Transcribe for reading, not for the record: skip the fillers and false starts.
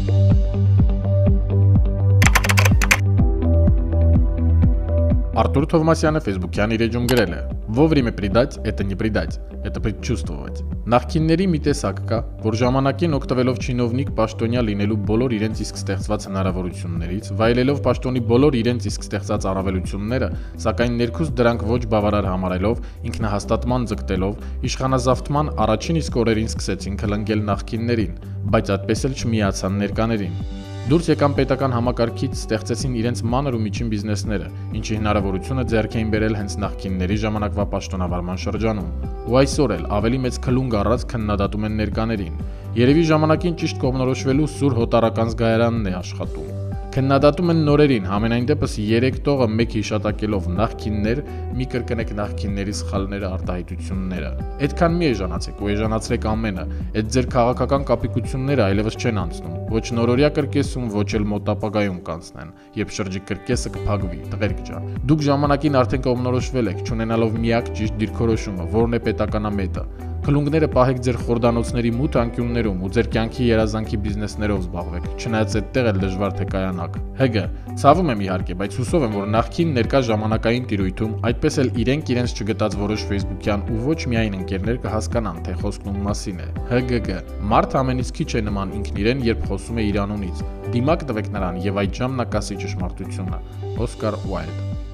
Артур Թովմասյանը Facebook-յան իր էջում գրել է. «Вовремя предать – это не предать, это предчувствовать»։ Նախկինների մի տեսակ կա, որ ժամանակին օգտվելով չինովնիկ պաշտոնյա լինելու բոլոր իրենց իսկ ստեղծված հնարավորություններից, վայելելով պաշտոնի բոլոր իրենց իսկ ստեղծած առավելությունները, սակայն ներքուստ դրանք ոչ բավարար համարելով, ինքնահաստատման ձգտելով, իշխանազավթման առաջին իսկ օրերին սկսեցին քլնգել նախկիններին, բայց այդպես էլ չմիացան ներկաներին։ Դուրս եկան պետական համակարգից, ստեղծեցին իրենց մանր ու միջին բիզնեսները, ինչի հնարավորությունը ձեռք էին բերել հենց նախկինների ժամանակվա պաշտոնավարման շրջանում։ Ու այսօր էլ ավելի մեծ քլունգ առած քննադատում են ներկաներին։ Երևի ժամանակին ճիշտ կողմնորոշվելու սուր հոտարական զգայարանն է աշխատում։ Քննադատում են նորերին, համենայն դեպս 3 տողը մեկ հիշատակելով նախկիններ, մի կրկնեք նախկինների սխալները, արտահայտությունները։ Այդքան մի էժանացեք ու էժանացրեք ամենը, այդ ձեր քաղաքական կապիկությունները այլևս չեն անցնում, ոչ նորորյա կրկեսում, ոչ էլ մոտ ապագայում կանցնեն, երբ շրջիկ կրկեսը կփակվի, տղերք ջան։ Դուք ժամանակին արդեն կողմնորոշվել եք, չունենալով միակ ճիշտ դիրքորոշումը, որն է պետականամետը։ Քլունգները պահեք ձեր խորդանոցների մութ անկյուններում ու ձեր կյանքի երազանքի բիզնեսներով զբաղվեք, չնայած այդտեղ էլ դժվար թե կայանաք։ ՀԳ, ցավում եմ իհարկե, բայց հուսով եմ, որ նախքին ներկա ժամանակային տիրույթում այդպես էլ իրենց չգտած որոշ Facebook-յան ու ոչ միայն ընկերներ կհասկանան, թե խոսքն ում մասին է։ ՀԳԳ, մարդ ամենից քիչ է նման ինքն իրեն, երբ խոսում է իր անունից։ Դիմակ տվեք նրան եւ այդժամ նա կասի ճշմարտությունը։ Օսկար Ուայլդ։